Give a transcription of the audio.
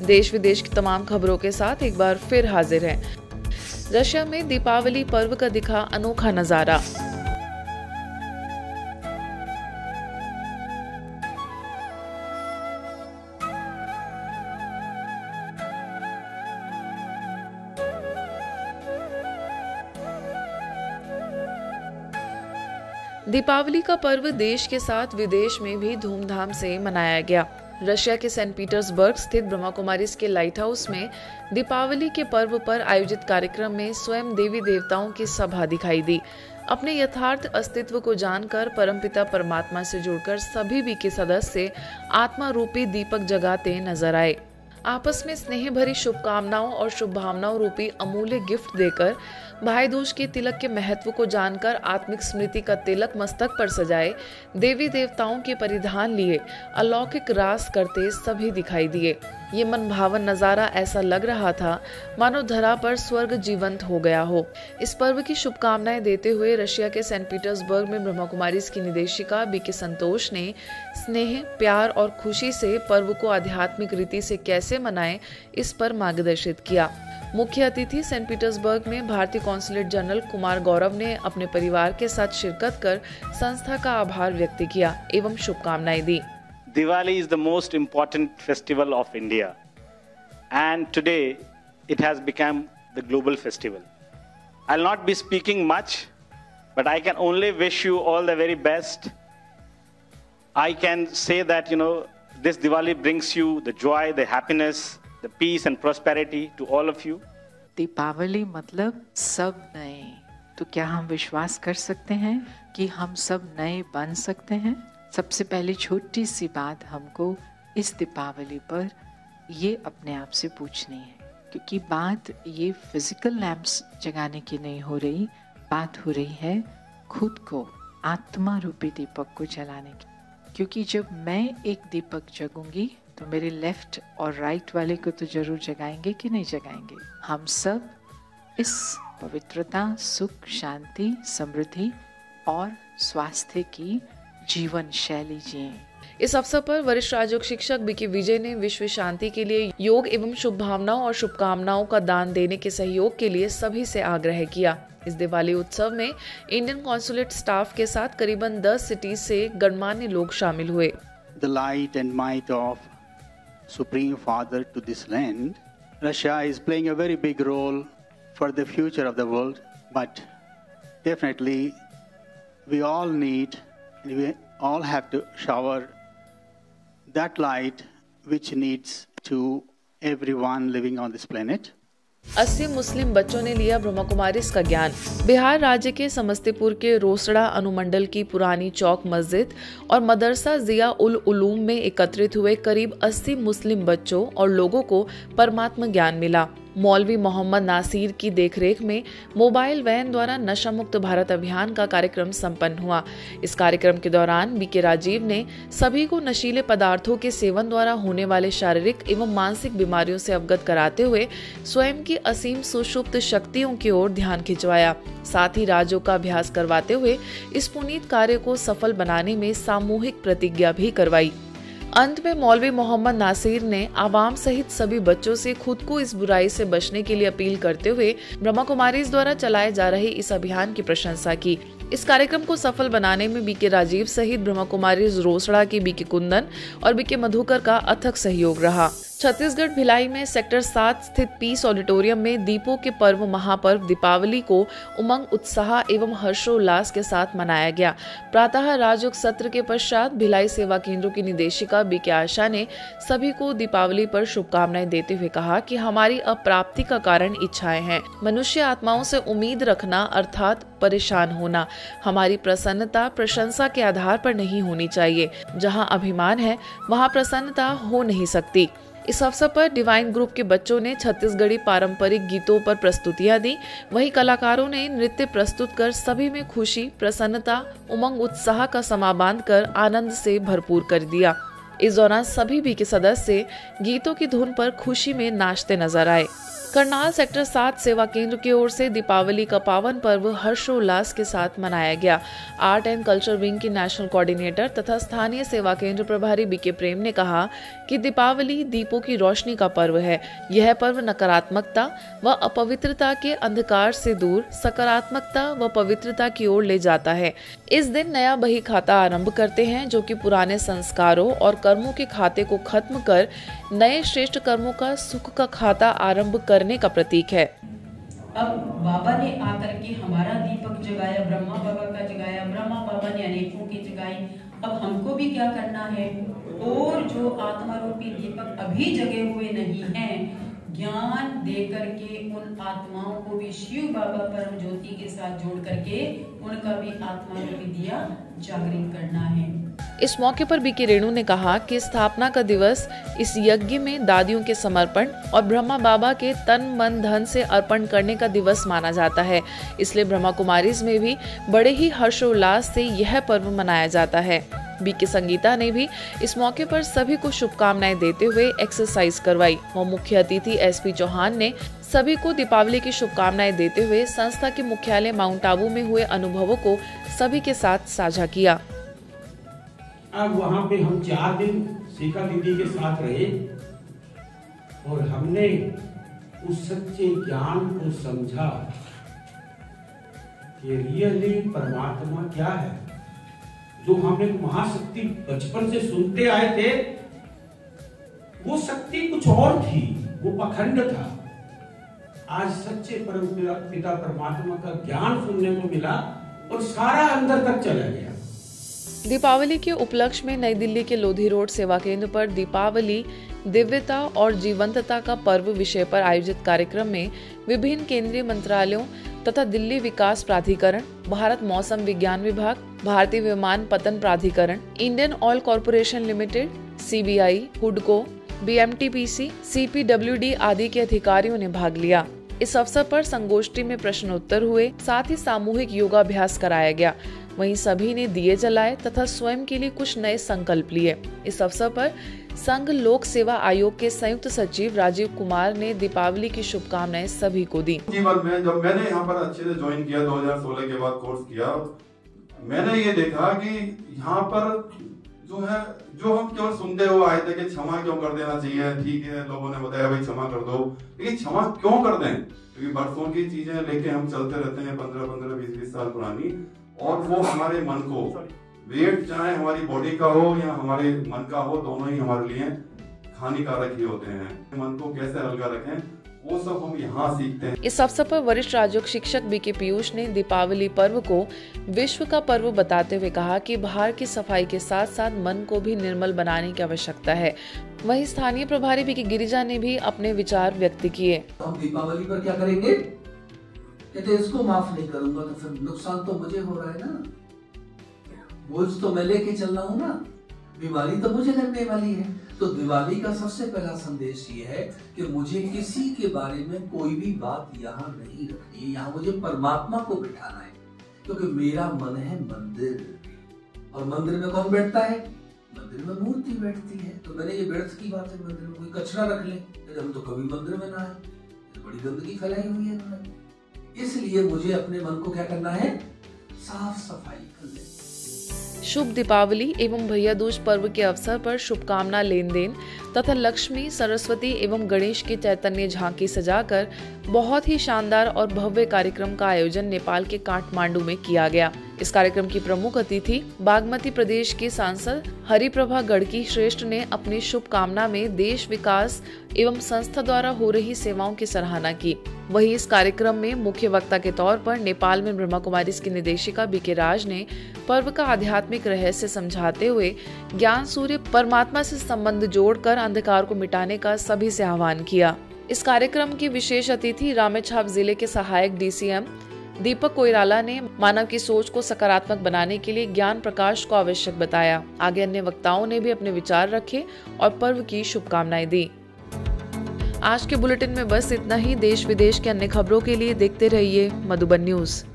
देश विदेश की तमाम खबरों के साथ एक बार फिर हाजिर हैं। रशिया में दीपावली पर्व का दिखा अनोखा नजारा। दीपावली का पर्व देश के साथ विदेश में भी धूमधाम से मनाया गया। रशिया के सेंट पीटर्सबर्ग स्थित ब्रह्मा कुमारीज के लाइट हाउस में दीपावली के पर्व पर आयोजित कार्यक्रम में स्वयं देवी देवताओं की सभा दिखाई दी। अपने यथार्थ अस्तित्व को जानकर परमपिता परमात्मा से जुड़कर सभी भी के सदस्य आत्मा रूपी दीपक जगाते नजर आए। आपस में स्नेह भरी शुभकामनाओं और शुभ भावनाओं रूपी अमूल्य गिफ्ट देकर भाई दूज के तिलक के महत्व को जानकर आत्मिक स्मृति का तिलक मस्तक पर सजाए देवी देवताओं के परिधान लिए अलौकिक रास करते सभी दिखाई दिए। ये मन भावन नजारा ऐसा लग रहा था मानो धरा पर स्वर्ग जीवंत हो गया हो। इस पर्व की शुभकामनाएं देते हुए रशिया के सेंट पीटर्सबर्ग में ब्रह्मा कुमारीज की निदेशिका बीके संतोष ने स्नेह, प्यार और खुशी से पर्व को आध्यात्मिक रीति से कैसे मनाएं इस पर मार्गदर्शित किया। मुख्य अतिथि सेंट पीटर्सबर्ग में भारतीय कॉन्सुलेट जनरल कुमार गौरव ने अपने परिवार के साथ शिरकत कर संस्था का आभार व्यक्त किया एवं शुभकामनाएं दी। Diwali is the most important festival of India, and today it has become the global festival. I'll not be speaking much, but I can only wish you all the very best. I can say that, this Diwali brings you the joy, the happiness, the peace and prosperity to all of you. Deepawali मतलब सब नए। तो क्या हम विश्वास कर सकते हैं कि हम सब नए बन सकते हैं? सबसे पहली छोटी सी बात हमको इस दीपावली पर ये अपने आप से पूछनी है, क्योंकि बात ये फिजिकल लैंप्स जगाने की नहीं हो रही, बात हो रही है खुद को आत्मा रूपी दीपक को जलाने की। क्योंकि जब मैं एक दीपक जगूंगी तो मेरे लेफ्ट और राइट वाले को तो जरूर जगाएंगे कि नहीं जगाएंगे। हम सब इस पवित्रता, सुख, शांति, समृद्धि और स्वास्थ्य की जीवन शैली जिए। इस अवसर पर वरिष्ठ राजयोग शिक्षक बीके विजय ने विश्व शांति के लिए योग एवं शुभ भावनाओं और शुभकामनाओं का दान देने के सहयोग के लिए सभी से आग्रह किया। इस दिवाली उत्सव में इंडियन कॉन्सुलेट स्टाफ के साथ करीबन 10 सिटी से गणमान्य लोग शामिल हुए। The light and might of Supreme Father to this land, Russia is playing a very big role for the future of the world, but definitely we all have to shower that light which needs to everyone living on this planet. 80 मुस्लिम बच्चों ने लिया ब्रह्मा कुमारीज का ज्ञान। बिहार राज्य के समस्तीपुर के रोसड़ा अनुमंडल की पुरानी चौक मस्जिद और मदरसा जिया उल उलूम में एकत्रित हुए करीब 80 मुस्लिम बच्चों और लोगों को परमात्मा ज्ञान मिला। मौलवी मोहम्मद नासिर की देखरेख में मोबाइल वैन द्वारा नशा मुक्त भारत अभियान का कार्यक्रम संपन्न हुआ। इस कार्यक्रम के दौरान बीके राजीव ने सभी को नशीले पदार्थों के सेवन द्वारा होने वाले शारीरिक एवं मानसिक बीमारियों से अवगत कराते हुए स्वयं की असीम सुषुप्त शक्तियों की ओर ध्यान खिंचवाया। साथ ही राजयोग का अभ्यास करवाते हुए इस पुनीत कार्य को सफल बनाने में सामूहिक प्रतिज्ञा भी करवाई। अंत में मौलवी मोहम्मद नासिर ने आवाम सहित सभी बच्चों से खुद को इस बुराई से बचने के लिए अपील करते हुए ब्रह्मा कुमारीज द्वारा चलाए जा रहे इस अभियान की प्रशंसा की। इस कार्यक्रम को सफल बनाने में बीके राजीव सहित ब्रह्मा कुमारीज रोसड़ा के बीके कुंदन और बीके मधुकर का अथक सहयोग रहा। छत्तीसगढ़ भिलाई में सेक्टर 7 स्थित पीस ऑडिटोरियम में दीपों के पर्व महापर्व दीपावली को उमंग, उत्साह एवं हर्षोल्लास के साथ मनाया गया। प्रातः राजयोग सत्र के पश्चात भिलाई सेवा केंद्रों की निदेशिका बीके आशा ने सभी को दीपावली पर शुभकामनाएं देते हुए कहा कि हमारी अप्राप्ति का कारण इच्छाएं हैं। मनुष्य आत्माओं से उम्मीद रखना अर्थात परेशान होना हमारी प्रसन्नता प्रशंसा के आधार पर नहीं होनी चाहिए। जहां अभिमान है वहां प्रसन्नता हो नहीं सकती। इस अवसर पर डिवाइन ग्रुप के बच्चों ने छत्तीसगढ़ी पारंपरिक गीतों पर प्रस्तुतियां दी। वहीं कलाकारों ने नृत्य प्रस्तुत कर सभी में खुशी, प्रसन्नता, उमंग, उत्साह का समा बांध कर आनंद से भरपूर कर दिया। इस दौरान सभी भी के सदस्य गीतों की धुन पर खुशी में नाचते नजर आए। करनाल सेक्टर 7 सेवा केंद्र की ओर से दीपावली का पावन पर्व हर्षोल्लास के साथ मनाया गया। आर्ट एंड कल्चर विंग की नेशनल कोऑर्डिनेटर तथा स्थानीय सेवा केंद्र प्रभारी बीके प्रेम ने कहा कि दीपावली दीपों की रोशनी का पर्व है। यह पर्व नकारात्मकता व अपवित्रता के अंधकार से दूर सकारात्मकता व पवित्रता की ओर ले जाता है। इस दिन नया बही खाता आरंभ करते हैं, जो कि पुराने संस्कारों और कर्मों के खाते को खत्म कर नए श्रेष्ठ कर्मों का सुख का खाता आरंभ करने का प्रतीक है। अब बाबा ने आकर के हमारा दीपक जगाया, ब्रह्मा बाबा का जगाया, ब्रह्मा बाबा ने अनेकों की जगाई। अब हमको भी क्या करना है, और जो आत्मा रूपी दीपक अभी जगे हुए नहीं हैं, ज्ञान दे करके उन आत्माओं को भी शिव बाबा परम ज्योति के साथ जोड़ करके उनका भी आत्मा रूपी दिया जागृत करना है। इस मौके पर बीके रेणु ने कहा कि स्थापना का दिवस इस यज्ञ में दादियों के समर्पण और ब्रह्मा बाबा के तन मन धन से अर्पण करने का दिवस माना जाता है। इसलिए ब्रह्मा कुमारीज में भी बड़े ही हर्षोल्लास से यह पर्व मनाया जाता है। बीके संगीता ने भी इस मौके पर सभी को शुभकामनाएं देते हुए एक्सरसाइज करवाई। और मुख्य अतिथि एसपी चौहान ने सभी को दीपावली की शुभकामनाएं देते हुए संस्था के मुख्यालय माउंट आबू में हुए अनुभवों को सभी के साथ साझा किया। अब वहाँ पे हम 4 दिन सीखा दीदी के साथ रहे और हमने उस सच्चे ज्ञान को समझा कि रियली परमात्मा क्या है। जो हम एक महाशक्ति बचपन से सुनते आए थे, वो शक्ति कुछ और थी, वो पखंड था। आज सच्चे परम पिता परमात्मा का ज्ञान सुनने को मिला और सारा अंदर तक चला गया। दीपावली के उपलक्ष्य में नई दिल्ली के लोधी रोड सेवा केंद्र पर दीपावली दिव्यता और जीवंतता का पर्व विषय पर आयोजित कार्यक्रम में विभिन्न केंद्रीय मंत्रालयों तथा दिल्ली विकास प्राधिकरण, भारत मौसम विज्ञान विभाग, भारतीय विमानपत्तन प्राधिकरण, Indian Oil Corporation Limited, CBI, हुडको, BMTPC, CPWD आदि के अधिकारियों ने भाग लिया। इस अवसर पर संगोष्ठी में प्रश्नोत्तर हुए, साथ ही सामूहिक योगाभ्यास कराया गया। वहीं सभी ने दिए जलाए तथा स्वयं के लिए कुछ नए संकल्प लिए। इस अवसर पर संघ लोक सेवा आयोग के संयुक्त सचिव राजीव कुमार ने दीपावली की शुभकामनाएं सभी को दी। जीवन में जब मैंने यहाँ पर अच्छे से ज्वाइन किया, 2016 के बाद कोर्स किया, मैंने ये देखा कि यहाँ पर जो हम केवल सुनते हुए आए थे कि क्षमा क्यों कर देना चाहिए, ठीक है लोगों ने बताया भाई क्षमा कर दो, लेकिन क्षमा क्यों कर दें, क्योंकि बरसों की चीजें लेके हम चलते रहते हैं, 15-15, 20-20 साल पुरानी, और वो हमारे मन को, वेट चाहे हमारी बॉडी का हो या हमारे मन का हो, दोनों ही हमारे लिए हानिकारक ही होते हैं। मन को कैसे हल्का रखें, वो सब हम यहाँ सीखते हैं। इस अवसर पर वरिष्ठ राजयोग शिक्षक बीके पीयूष ने दीपावली पर्व को विश्व का पर्व बताते हुए कहा कि बाहर की सफाई के साथ साथ मन को भी निर्मल बनाने की आवश्यकता है। वहीं स्थानीय प्रभारी बीके गिरिजा ने भी अपने विचार व्यक्त किए। हम दीपावली पर क्या करेंगे, कहते इसको माफ नहीं करूंगा तो फिर नुकसान तो मुझे हो रहा है ना, बोझ तो मैं लेके चल रहा हूँ ना, बीमारी तो मुझे लगने वाली है। तो दिवाली का सबसे पहला संदेश ये है कि मुझे किसी के बारे में कोई भी बात यहाँ नहीं रखनी है, यहाँ मुझे परमात्मा को बिठाना है, क्योंकि मेरा मन है मंदिर, और मंदिर में कौन बैठता है, मंदिर में मूर्ति बैठती है। तो मैंने ये व्यर्थ की बात है, मंदिर में कोई कचरा रख ले, हम तो कभी मंदिर में ना आए, तो बड़ी गंदगी फैलाई हुई है इन्होंने। इसलिए मुझे अपने मन को क्या करना है, साफ सफाई कर ले। शुभ दीपावली एवं भैया दूज पर्व के अवसर पर शुभकामना लेन देन तथा लक्ष्मी, सरस्वती एवं गणेश की चैतन्य झांकी सजाकर बहुत ही शानदार और भव्य कार्यक्रम का आयोजन नेपाल के काठमांडू में किया गया। इस कार्यक्रम की प्रमुख अतिथि बागमती प्रदेश के सांसद हरिप्रभा गढ़की श्रेष्ठ ने अपनी शुभकामना में देश विकास एवं संस्था द्वारा हो रही सेवाओं की सराहना की। वहीं इस कार्यक्रम में मुख्य वक्ता के तौर पर नेपाल में ब्रह्मा कुमारीज की निदेशिका बीके राज ने पर्व का आध्यात्मिक रहस्य समझाते हुए ज्ञान सूर्य परमात्मा से संबंध जोड़कर अंधकार को मिटाने का सभी से आह्वान किया। इस कार्यक्रम की विशेष अतिथि रामेछाप जिले के सहायक DCM दीपक कोइराला ने मानव की सोच को सकारात्मक बनाने के लिए ज्ञान प्रकाश को आवश्यक बताया। आगे अन्य वक्ताओं ने भी अपने विचार रखे और पर्व की शुभकामनाएं दी। आज के बुलेटिन में बस इतना ही। देश विदेश के अन्य खबरों के लिए देखते रहिए मधुबन न्यूज।